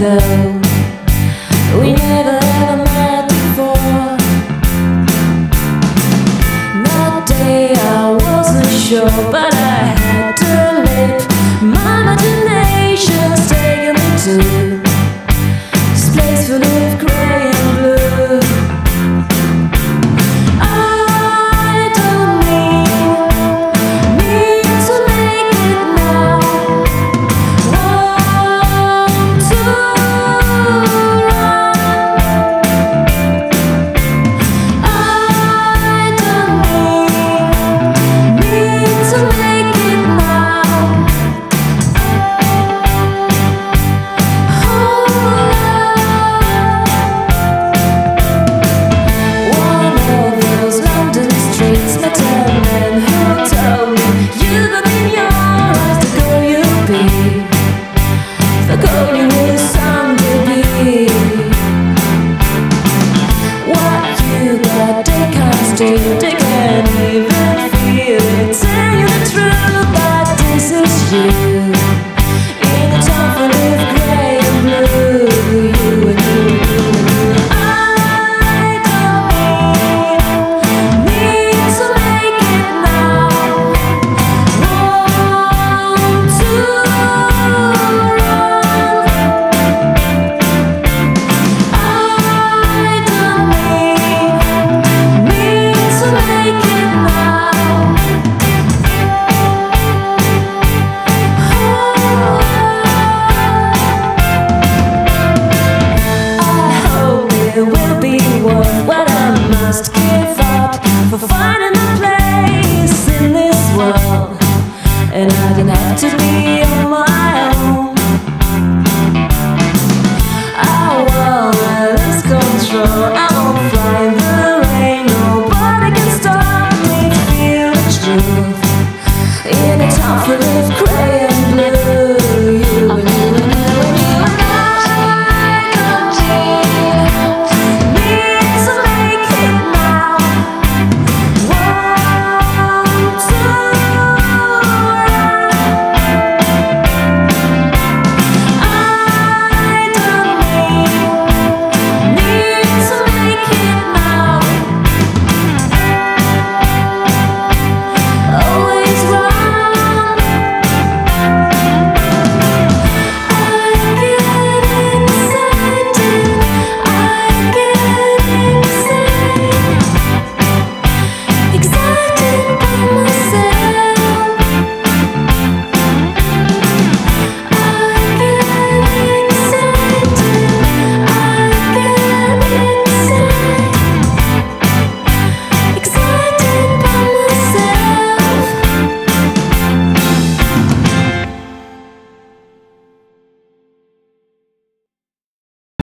ago. We never ever met before. That day I wasn't sure, but I had to live. My imagination's taking me to this place full of grey and blue. I don't need to make it now. Want to run. I don't need to make it now. One of those London streets met a man who told me, you look in your eyes, the girl you'll be, the girl you will someday be. What you got, they can't steal, they can't even feel it. Tell you the truth, that this is you, in a town full of grey and blue. You and you. I don't need to make it now. Want to run. I don't need to make it now. I hope it will be worth what I must give up for finding a place in this world, and I don't have to be on my own. I won't lose control, I won't fly in the rain. Nobody can stop me, feel the truth in a town full of grey